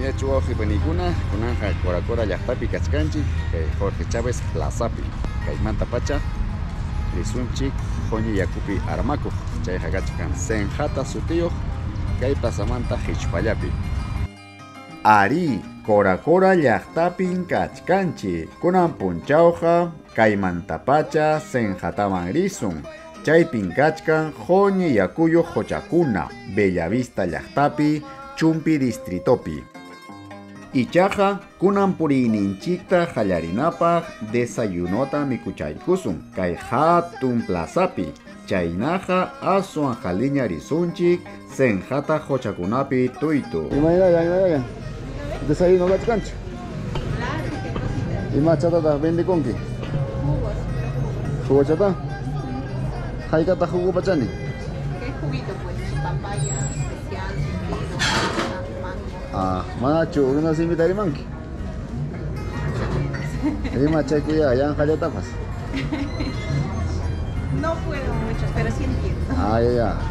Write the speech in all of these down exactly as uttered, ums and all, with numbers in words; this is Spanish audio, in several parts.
Chuo Jipanicuna, Kunanja, Coracora, Yahtapi, Cachcanchi, Jorge Chávez, Plazapi, Caimanta Pacha, Lisunchi, Joñi Yacupi, Armaco, Chay Hagachkan, Senjata, su tío, Cay Pasamanta, Hichpayapi. Ari, Coracora, Yahtapin, Cachcanchi, Kunan Punchauja, Caimanta Pacha, Senjataman Rizun, Chay Pincachkan, Joñi Yacuyo, Jochacuna, Bellavista, Yahtapi, Chumpi Distritopi. Ichaja, kunan purininchikta hallarinapaj desayunota mikuchaykusun, kay hatun plazapi, chaynaja asuan jaliña risunchik, senjata jochakunapi tuitu. Imagina, imagina, desayuno gachkancho. ¿Y más chatata vende con qué? Jugos. ¿Jugo chata? ¿Jaicata jugo pachani? ¿Qué juguito pues? Papaya, especial, cumplido, mango. Ah, macho, ¿una se invita a manqui? ¿Y más chay cuya, ya en jayatapas? No puedo mucho, pero sí entiendo. Ah, ya, ya.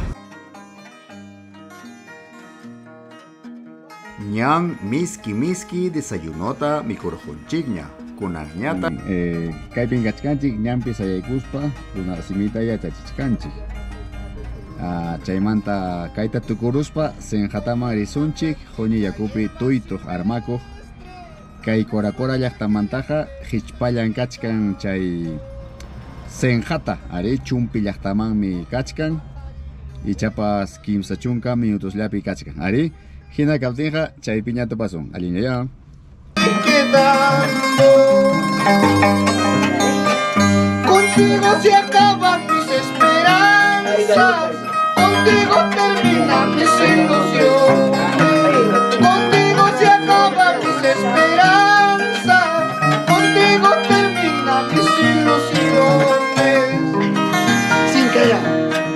Ñan miski miski desayunota mikurjunchikña, kunagñata. Eh, Kaipin gachkanchik, ñampi sayaykuspa, una simita ya chachichkanchik. Ah, chaymanta kaita tukuruspa, senjatama risunchik, joñi yakupi tuituj armakuj. Kay Coracora llaqtamantaja, hichpallan kachkan chay senjata, ari chumpi llaqtamanmi kachkan. Y chapas kimsa chunka minutos llapi kachkan, ari. Hina kaptinja, chay piñato paso. Alinea ya. Quedando contigo se acaban mis esperanzas, contigo terminan mis ilusiones, contigo se acaban mis esperanzas, contigo terminan mis ilusiones. Sin callar.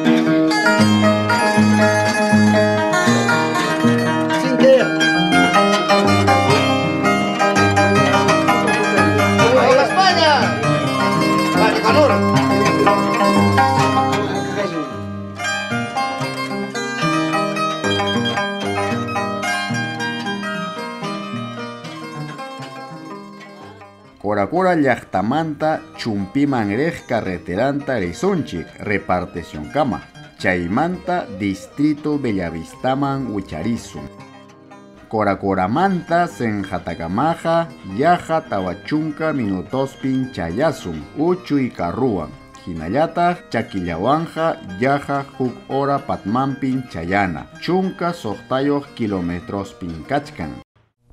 Coracora llaqtamanta chumpimanrej carreteranta risunchik, repartición kama. Chaymanta distrito Bellavistaman Huicharizun. Coracoramanta senjatakamaja yaja tawachunka minutospin chayasun uchuy karruan. Hinallata chaquillawanja yaja huk hora patmampin chayana. Chunka sohtayoh kilometrospin kachkan.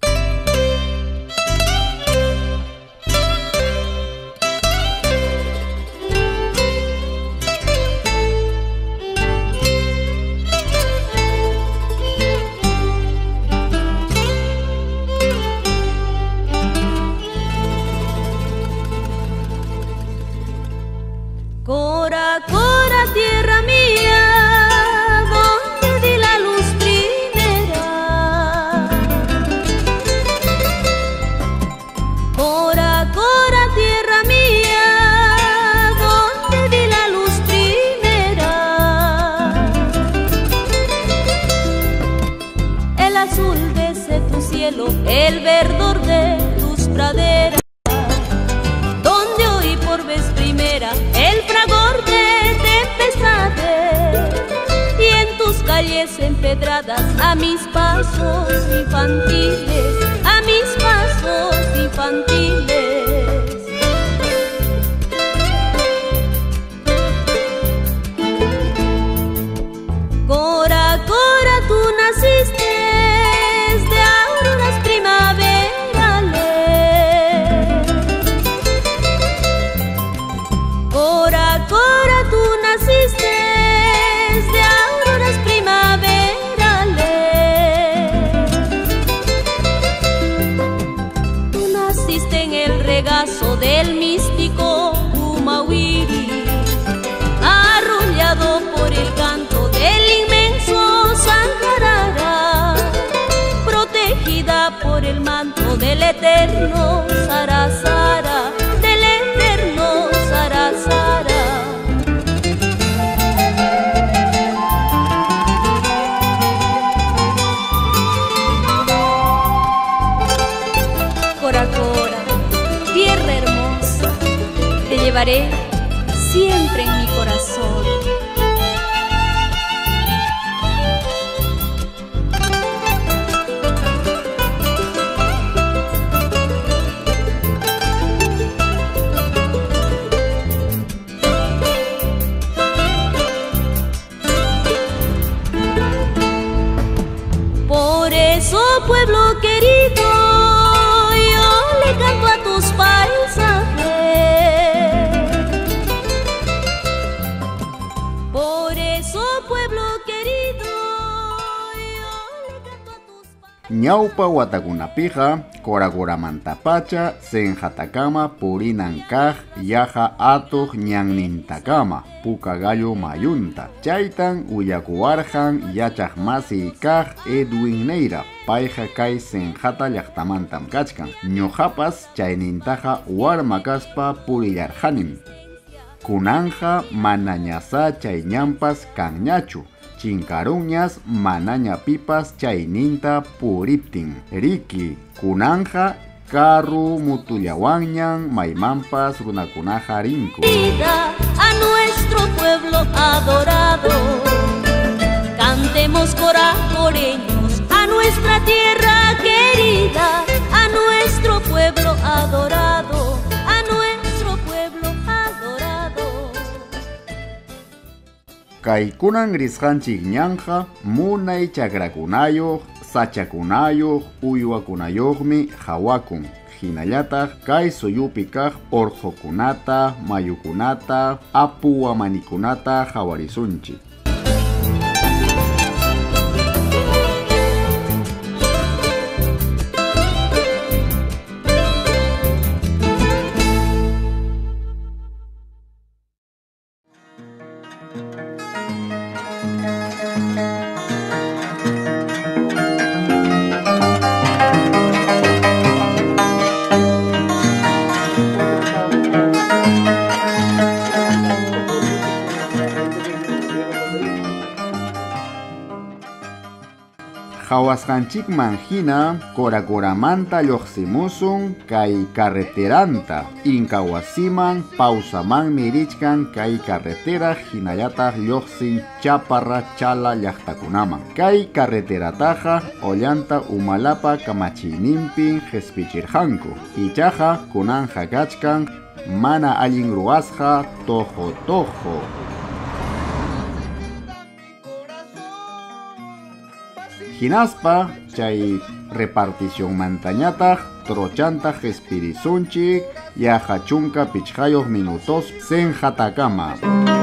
Cora, Cora, tierra mía, donde di la luz primera. Cora, Cora, tierra mía, donde di la luz primera. El azul de ese tu cielo, el verdor de tus praderas. Donde hoy por vez primera el fragor de tempestades y en tus calles empedradas a mis pasos infantiles, a mis pasos infantiles. Cora, Cora, tú naciste de auroras primaverales. Cora, Cora, tú naciste de auroras primaverales. Tú naciste en el regazo del místico Humawiri, arrullado por el canto del inmenso Sangarara, protegida por el manto del eterno Sarasara, del eterno Sarasara. llevaré siempre en mi corazón. Por eso, pueblo querido, yo le canto a tus paisajes. Por eso, pueblo querido, yo le canto a tus paisajes. Ñaupa watakunapija, korakoramantapacha, senjatakama purinankaj, yaja atuj ñannintakama, pukagallo mayunta. Chaytan uyakuwarjan yachaq masi kaj Edwin Neira, payja kay senjata llaqtamantam kachkan. Ñuqapas chaynintaja warma kaspa purillarjanim. Kunanja manañasa chayñampas kanñachu. Chinkaruñas manaña pipas chayninta puriptin. Riki, kunanja carru mutullawanñan maymampas runakunaja rinku. A nuestro pueblo adorado, cantemos coracoreños a nuestra tierra querida, a nuestro pueblo adorado, a nuestro pueblo adorado. Kaykunan risqanchik ñanja munay chakrakunayoq, sachakunayoq, uywakunayoqmi hawakun. Hinallataq kay suyupi kaq orjokunata, mayukunata, apuwamanikunata hawarisunchik. Hawasqanchik manhina korakoramanta lluqsimusun kay carreteranta Incawasiman pausamanmi richkan kay carretera hinallataq lluqsin chaparra chala llaqtakunaman. Kay carreterataqa ollanta umalapa kamachiyninpin qhispichirqanku. Ichaqa kunanja kachkan mana allin ruwasqa tojo tojo. Hinaspa chay repartición mantañataq trochantaq qhispirisunchik yaqa chunka pichqayoq minutos senjatakama.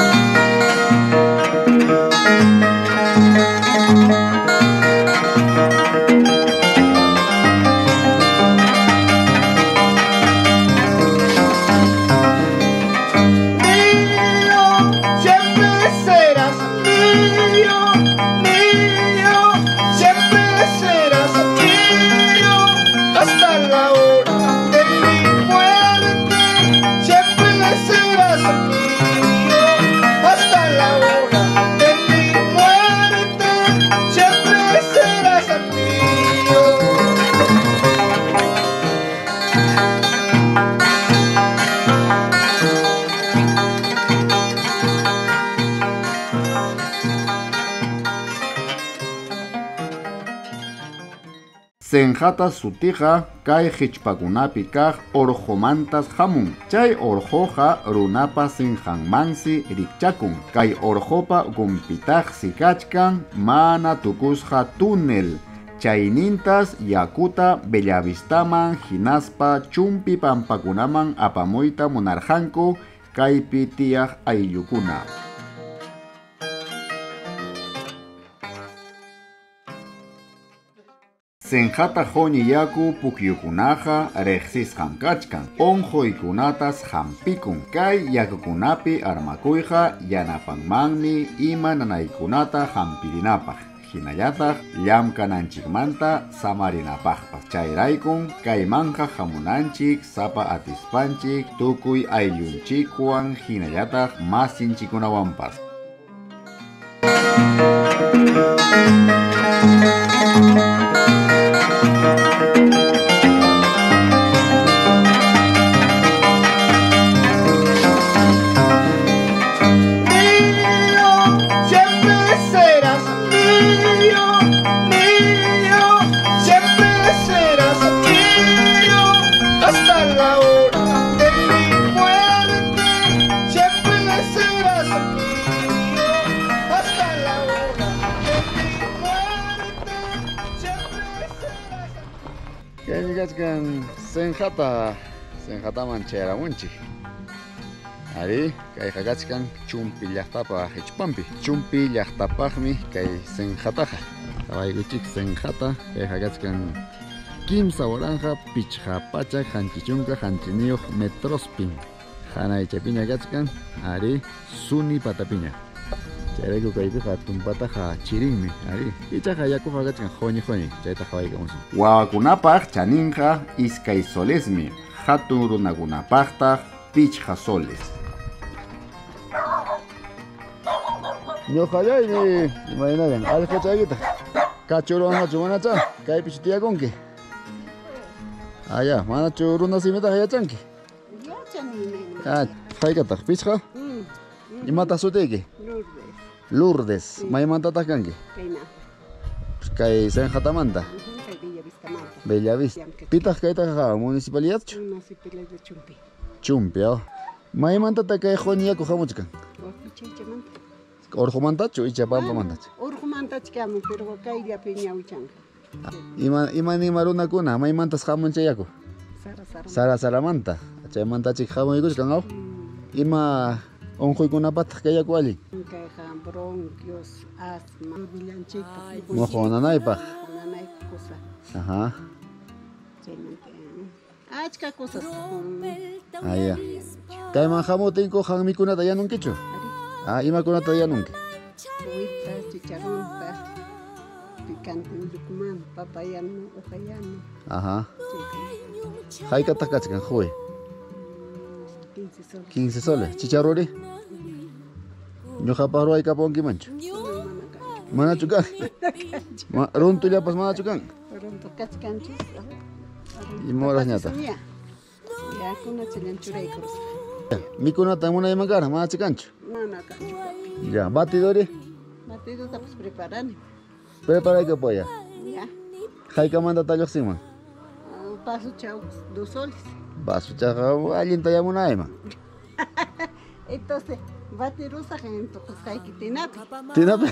Senjata sutija kay hichpakunapi kaq orjomantas hamun. Chay orjoja runapa senjanmansi rikchakun. Kay orjopa gumpitaqsi kachkan mana tukusqa tunel. Chaynintas yakuta Bellavistaman hinaspa chumpi pampakunaman apamuyta munarqanku kaypi tiyaq ayllukuna. Senjata joni yaku pukyukunaja reqsisqan kachkan. Onjoykunatas hampikun. Kay yakukunapi armakuyja yanapanmanmi ima nanaykunata hampirinapaq. Hinallataq llamkananchikmanta samarinapaqpas. Chayraykun kaymanja hamunanchik sapa atispanchik tukuy ayllunchikwan hinallataq masinchikunawanpas. Kaymi kachkan senjata senjata manchera unchi. Ari kay kachkan chumpi llaqtapa hichpampi. Chumpi llaqtapaqmi kay senjataqa. Kawaykuchik senjata kay kachkan kimsa oranja pichqa pacha hanchichunka hanchiniyuq metrospin. Hanaychapiña kachkan ari suni patapiña. Chayrayku kaypiqa tumpataqa chirinmi ari. Ichaqa yakuqa kachkan joñi joñi chayta qhawaykamusun. Wawakunapaq chaninqa iskay solesmi. Hatun runakunapaqtaq pichqa soles. Ñuqallaymi imaynayan allquchaykita kachuruwannachu manacha kaypichu tiyakunki. Aya, manachu runa simitaqa yachanki. Ah, haykataq pichqa? Imataq sutiyki? Lourdes. Maymantataq kanki? Kay Senjatamanta. Bellavista. Pitaq kaytaqa municipalidadchu? Municipalidad de Chumpi. Chumpi, ah. Maymantataq kay Juanillaku hamuchkan? Orjumantachu ichapampamantachu? Orjumantachu pero kayllapi ñawichanqa. Ima ima nima runakuna maymantas hamunchayaku? Sara sara. Sara saramanta. Chaymantachik hamuykuchkan aw? Ima unquykunapataq kayaku allin? Kayqa bronquios, asma, villanchikta. Mojo nanaypaq. Nanaypaq cosa. Ajá. Chaymanta. Achka cosas. Ah, ya. Kayman hamutinku hanmikunata yanunkichu? Ah, imakunata yanunki? Huitas, chicharrontas, picante yucuman, papayano, hojayano. Ajá. Haykataq kachkan huwi? quince soles. quince soles. Chicharruri? Ñuqapaq ruwaykapunkimanchu? Manachu kan? Runtullapas manachu kan? Runtu kachkanchis. Imoras ñata? Ya, kuna chilen churaykurus. Mikunata munaymankara manachu kanchu? Mana kanchu. Ya, batidori? Batido tapas preparani. Preparayka poya. Ya. Haykamanta talluqsinman? Paso chau, dos soles. Basu chaqa allinta yamunayman. Entonces, batirusa gente, pues hay que tener. Tinapi?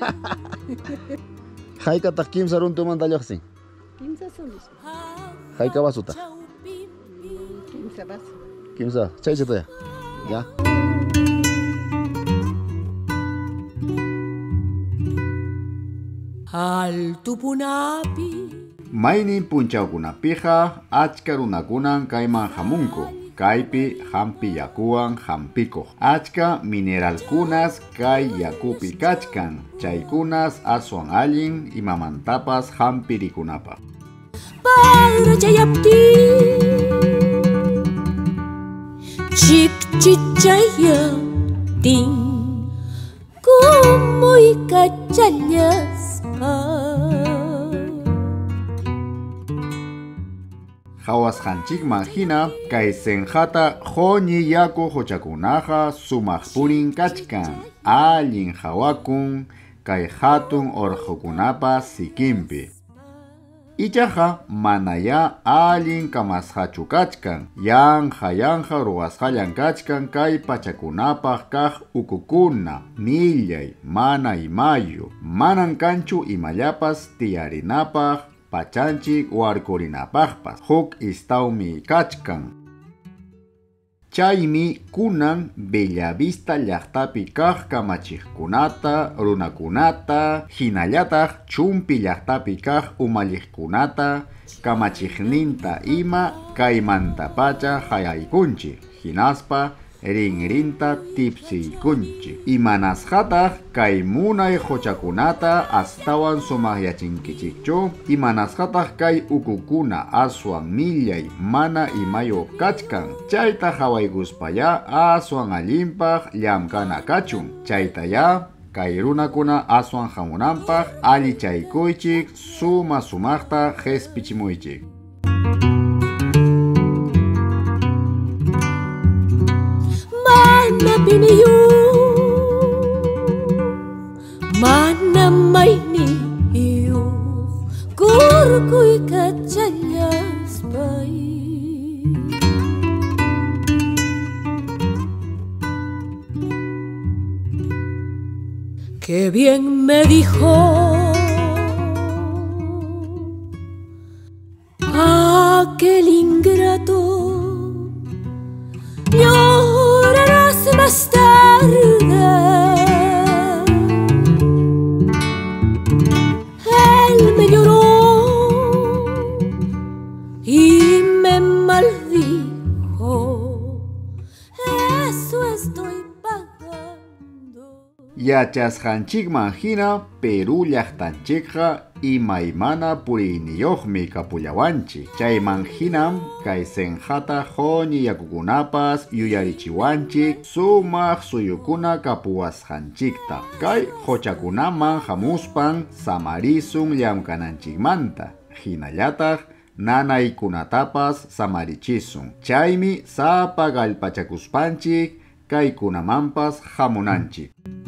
Haykataq kimsa runtuman talluqsin? quince soles. Hayka basuta? quince vasos. Kimsa, chaychitaya. Ya. Altu punapi Maynin punchawkunapiqa achka runakunan kayman hamunku. Kaypi hampi yakuwan hampikuq. Achka mineralkunas kay yakupi kachkan. Chaykunas aswan allin imamantapas hampirikunapaq. para chayapti chikchichayaptin kumuy kachallaspa Hawasqanchikman hina kay senjata joñi yaku huchakunaqa sumaq purin kachkan. Allin hawakun kay hatun orjukunapas sikinpi. Ichaqa manaya allin kamasqachu kachkan. Yanja yanja ruwasqallan kachkan kay pachakunapaq kaq ukukuna, millay, mana imayu. Manan kanchu imallapas tiyarinapaq pachanchik warkurinapaqpas. Huk istawmi kachkan. Chaymi kunan Bellavista llaqtapi kaq kamachiqkunata, runakunata, hinallataq chumpi llaqtapi kaq umalliqkunata, kamachiqninta ima kaymantapacha hayaykunchik. Hinaspa rinrinta tipsiykunchik. Imanasqataq kay munay huchakunata astawan sumaqyachinkichikchu. Imanasqataq kay ukukuna aswan millay mana imayo kachkan. Chayta hawaykuspaya aswan allinpaq llamkana kachun. Chaytaya kay runakuna aswan hamunanpaq allichaykuychik suma sumaqta qespichimuychik. mana piniyu mana mayniyu kurkuy kachallaspai qué bien me dijo ah, aquel ingrato llorarás más tarde. Él me lloró y me maldijo, eso estoy pagando. Yachasqanchikman hina Perú llaqtanchikqa imaymana puriniyuqmi kapullawanchik. Chayman hinam kay senjata qhoni yakukunapas yuyarichiwanchik sumaq suyukuna kapuwasqanchikta. Kay qochakunaman hamuspan samarisun llamkananchikmanta. Hinallataq nanaykunatapas samarichisun. Chaymi sapa galpachakuspanchik kaykunamanpas hamunanchik.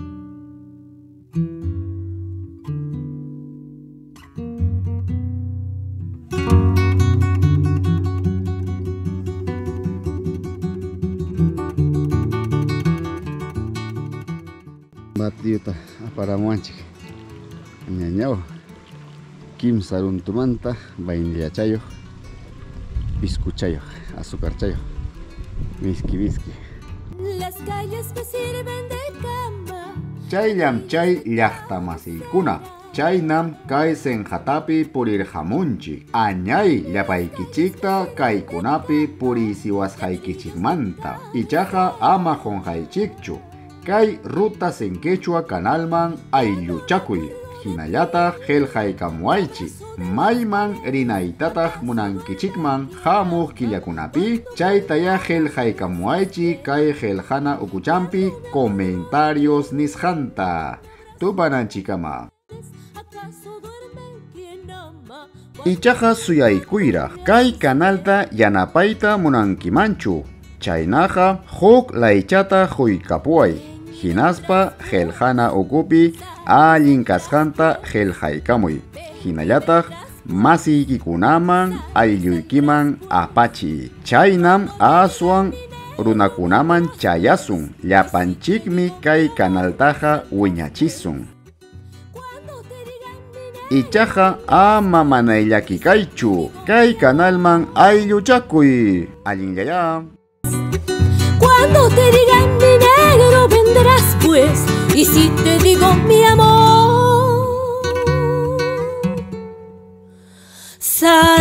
Batiyuta aparamuanchik ñañaw kimsa runtumanta vainillachayoq, piscuchayoq, azucarchayoq, miski miski. Las calles me sirven de cama. Chayllam chay llaqtamasiykuna. Chaynam kay senjatapi purirhamunchik. Añay llapaykichikta kaykunapi purisiwasqaykichikmanta. Ichaqa ama qunqaychikchu. Kay ruta senquechua kanalman aylluchakuy. Hinallataq qillqaykamuwaychik. Mayman rinaytataq munankichikman hamuq killakunapi. Chaytaya qillqaykamuwaychik kay qillqana ukuchampi comentarios nisqanta. Tupananchikama. Ichaqa suyaykuyra. Kay kanalta yanapayta munankimanchu. Chaynaqa huk laychata huykapuay. Hinaspa qillqana ukupi allin kasqanta qillqaykamuy. Hinallataq masiykikunaman aylluykiman apachiy. Chaynam aswan runakunaman chayasun. Llapanchikmi kay kanaltaqa wiñachisun. Ichaqa ama manayllakikaychu. Kay kanalman aylluchakuy. Allinllaya. Cuando te digan mi negro vendrás pues, y si te digo mi amor,